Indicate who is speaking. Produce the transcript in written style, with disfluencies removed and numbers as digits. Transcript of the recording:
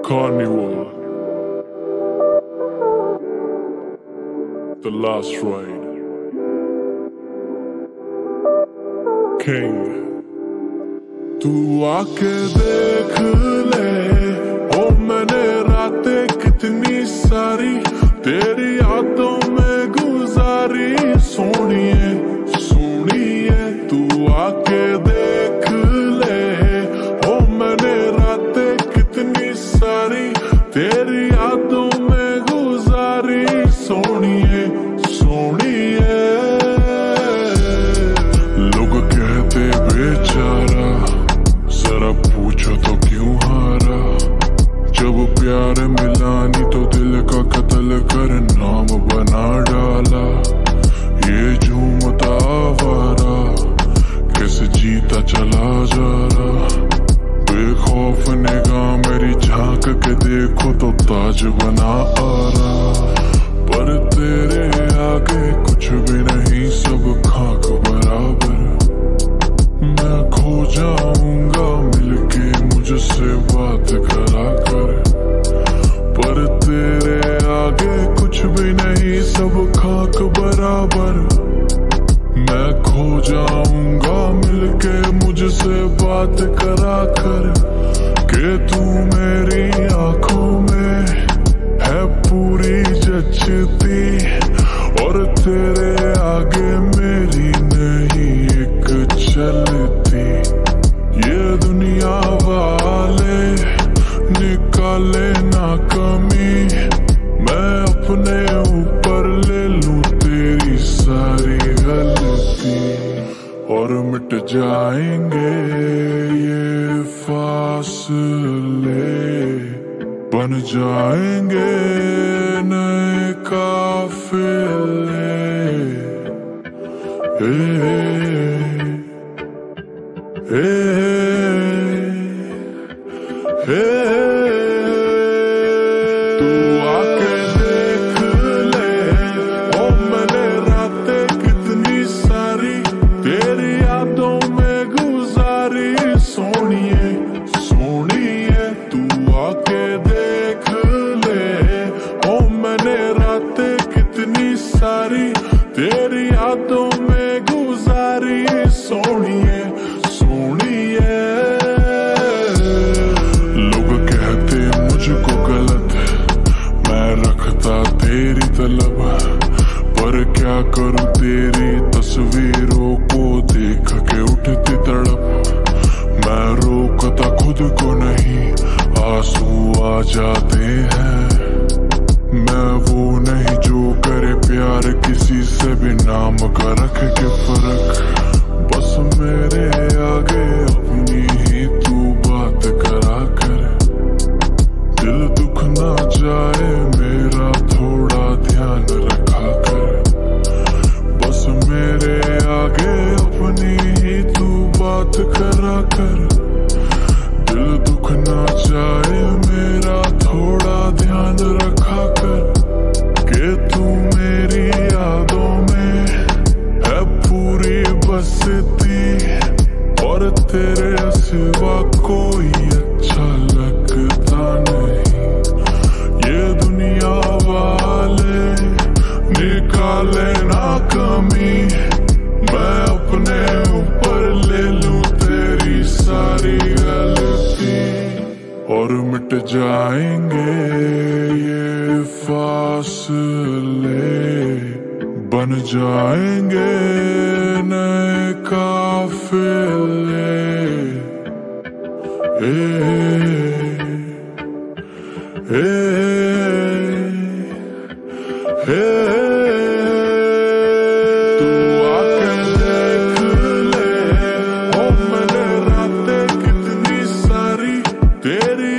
Speaker 1: Carnival, The Last Ride, King। तू आके देख ले, ओ मैंने रातें कितनी सारी तेरी यादों में गुजारी। सोनिए सोनिए तू आके देख ले, ओ मैंने रातें कितनी सारी तेरी यादों में गुजारी। सोनिए सोनिए लोग कहते बेचारा, जरा पूछो तो क्यों हारा। जब प्यार मिला नहीं तो दिल का कत्ल कर नाम बना डाला। ये झूमता आवारा कैसे जीता चला जा रहा। बेखौफ निगाह मेरी झांक के देखो तो ताज बना आ रहा। पर तेरे आगे कुछ भी नहीं, सब खाक बराबर। मैं खो जाऊंगा मिलके मुझसे बात करा कर। पर तेरे आगे कुछ भी नहीं, सब खाक बराबर। मैं खो जाऊंगा मिलके मुझसे बात करा कर। के तू मेरी आंखों में है पूरी जचती, और तेरे आगे मेरी नहीं एक चलती। ये दुनिया वाले निकाले ना कमी, मैं अपने ऊपर ले लूं तेरी सारी गलती। और मिट जाएंगे ये फासले, बन जाएंगे नए काफिले। तू आके देख ले, ओ मैंने रातें कितनी सारी तेरी यादों में गुजारी। सोनिए सोनिए तू आके देख ले, ओ मैंने रातें कितनी सारी तेरी यादों में गुजारी। सोनिए सोनिए लोग कहते मुझको गलत, मैं रखता तेरी तलब। पर क्या करूं तेरी तस्वीरों को देख के उठती तड़प। मैं रोकता खुद को नहीं, आंसू आ जाते हैं। मैं वो नहीं जो करे प्यार किसी से भी नाम का रख के फर्क। बस मेरे आगे अपनी ही तू बात करा कर। दिल दुख ना जाए मेरा थोड़ा ध्यान रखा कर। बस मेरे आगे अपनी ही तू बात करा कर। दिल दुख ना जाए मेरा थोड़ा ध्यान रखा कर। के तू मेरी यादों में है पूरी बसती, और तेरे सिवा कोई अच्छा लगता नहीं। ये दुनिया वाले निकाले ना कमी, मैं अपने ऊपर ले लूं तेरी सारी गलती। और मिट जाएंगे ये फासले, बन जाएंगे नए काफिले। तू आके देख ले, ओ मैंने रातें कितनी सारी तेरी